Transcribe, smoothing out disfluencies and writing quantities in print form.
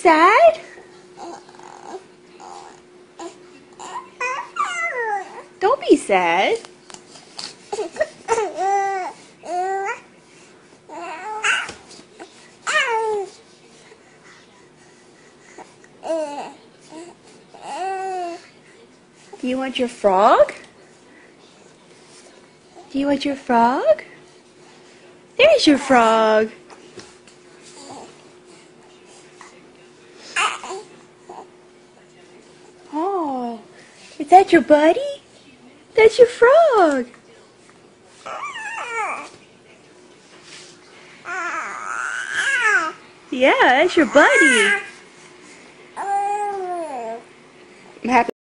sad? Don't be sad. Do you want your frog? Do you want your frog? There's your frog. Oh, is that your buddy? That's your frog. Yeah, that's your buddy. I'm happy.